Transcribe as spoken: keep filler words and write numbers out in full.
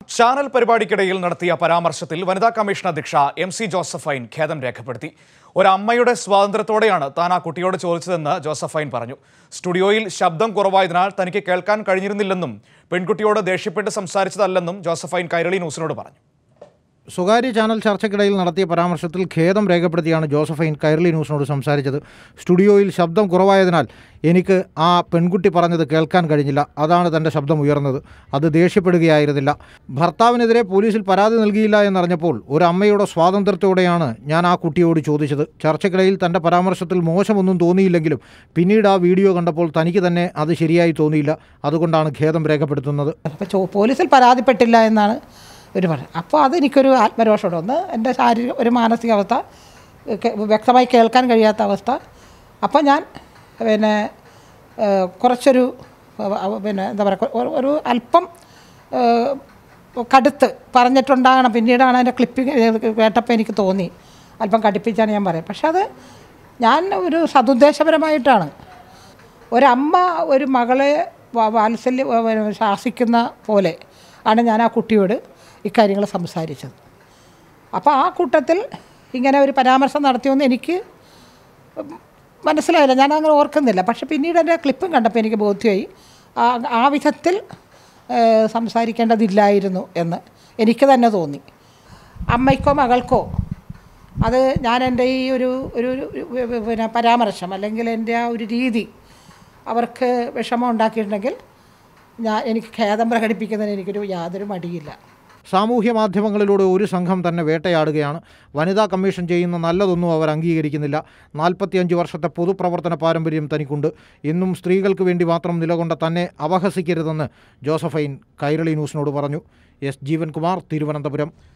Channel പരിപാടിക്കിടയിൽ നടത്തിയ പരാമർശത്തിൽ വനിതാ കമ്മീഷൻ അധ്യക്ഷ എം സി ജോസഫൈൻ ഖേദം രേഖപ്പെടുത്തി. ഒരമ്മയുടെ സ്വാതന്ത്ര്യത്തോടെയാണ് താൻ ആ കുട്ടിയോട് ചോദിച്ചതെന്ന് ജോസഫൈൻ പറഞ്ഞു. സ്റ്റുഡിയോയിൽ ശബ്ദം കുറവായതിനാൽ തനിക്ക് കേൾക്കാൻ കഴിഞ്ഞിരുന്നില്ലെന്നും പെൺകുട്ടിയോട് ദേഷ്യപ്പെട്ട് സംസാരിച്ചതല്ലെന്നും ജോസഫൈൻ കൈരളി ന്യൂസിനോട് പറഞ്ഞു. സ്വകാര്യ ചാനൽ ചർച്ചയ്ക്കിടയിൽ നടത്തിയ പരാമർശത്തിൽ ഖേദം രേഖപ്പെടുത്തിയാണ് ജോസഫൈൻ കൈരളി ന്യൂസിനോട് സംസാരിച്ചത്. സ്റ്റുഡിയോയിൽ ശബ്ദം കുറവായതിനാൽ എനിക്ക് ആ പെൺകുട്ടി പറഞ്ഞത് കേൾക്കാൻ കഴിഞ്ഞില്ല. അതാണ് തൻ്റെ ശബ്ദം ഉയർന്നത്. അത് ദേഷ്യപ്പെടുകയായിരുന്നില്ല. ഭർത്താവിനെതിരെ പോലീസിൽ പരാതി നൽകിയില്ല എന്നറിഞ്ഞപ്പോൾ ഒരു അമ്മയുടെ സ്വാതന്ത്ര്യത്തോടെയാണ് ഞാൻ ആ കുട്ടിയോട് ചോദിച്ചത്. ചർച്ചയ്ക്കിടയിൽ തൻ്റെ പരാമർശത്തിൽ മോശമൊന്നും തോന്നിയില്ലെങ്കിലും പിന്നീട് ആ വീഡിയോ കണ്ടപ്പോൾ തനിക്ക് തന്നെ അത് ശരിയായി തോന്നിയില്ല. അതുകൊണ്ടാണ് ഖേദം രേഖപ്പെടുത്തുന്നത്. പോലീസിൽ പരാതിപ്പെട്ടില്ല എന്നാണ് ഒരു പറയും. അപ്പോൾ അതെനിക്കൊരു ആത്മരോഷമുണ്ട്. ഒന്ന് എൻ്റെ ശാരീരിക ഒരു മാനസികാവസ്ഥ വ്യക്തമായി കേൾക്കാൻ കഴിയാത്ത അവസ്ഥ. അപ്പോൾ ഞാൻ പിന്നെ കുറച്ചൊരു പിന്നെ എന്താ പറയുക ഒരു അല്പം കടുത്ത് പറഞ്ഞിട്ടുണ്ടാകണം. പിന്നീടാണ് അതിൻ്റെ ക്ലിപ്പിംഗ് കേട്ടപ്പോൾ എനിക്ക് തോന്നി അല്പം കടുപ്പിച്ചാണ് ഞാൻ പറയുന്നത്. പക്ഷെ അത് ഞാൻ ഒരു സതുദ്ദേശപരമായിട്ടാണ്. ഒരമ്മ ഒരു മകളെ വാത്സല്യ ശാസിക്കുന്ന പോലെ ആണ് ഞാൻ ആ കുട്ടിയോട് ഇക്കാര്യങ്ങൾ സംസാരിച്ചത്. അപ്പോൾ ആ കൂട്ടത്തിൽ ഇങ്ങനെ ഒരു പരാമർശം നടത്തിയെന്ന് എനിക്ക് മനസ്സിലായില്ല. ഞാൻ അങ്ങനെ ഓർക്കുന്നില്ല. പക്ഷെ പിന്നീട് എൻ്റെ ക്ലിപ്പും കണ്ടപ്പോൾ എനിക്ക് ബോധ്യമായി ആ വിധത്തിൽ സംസാരിക്കേണ്ടതില്ലായിരുന്നു എന്ന് എനിക്ക് തന്നെ തോന്നി. അമ്മയ്ക്കോ മകൾക്കോ അത് ഞാൻ എൻ്റെ ഈ ഒരു ഒരു പിന്നെ പരാമർശം അല്ലെങ്കിൽ എൻ്റെ ആ ഒരു രീതി അവർക്ക് വിഷമം ഉണ്ടാക്കിയിട്ടുണ്ടെങ്കിൽ ഞാൻ എനിക്ക് ഖേദം പ്രകടിപ്പിക്കുന്നതിന് എനിക്കൊരു യാതൊരു മടിയില്ല. സാമൂഹ്യ മാധ്യമങ്ങളിലൂടെ ഒരു സംഘം തന്നെ വേട്ടയാടുകയാണ്. വനിതാ കമ്മീഷൻ ചെയ്യുന്ന നല്ലതൊന്നും അവർ അംഗീകരിക്കുന്നില്ല. നാൽപ്പത്തിയഞ്ച് വർഷത്തെ പൊതുപ്രവർത്തന പാരമ്പര്യം തനിക്കുണ്ട്. ഇന്നും സ്ത്രീകൾക്ക് വേണ്ടി മാത്രം നിലകൊണ്ട തന്നെ അപഹസിക്കരുതെന്ന് ജോസഫൈൻ കൈരളി ന്യൂസിനോട് പറഞ്ഞു. എസ് ജീവൻകുമാർ, തിരുവനന്തപുരം.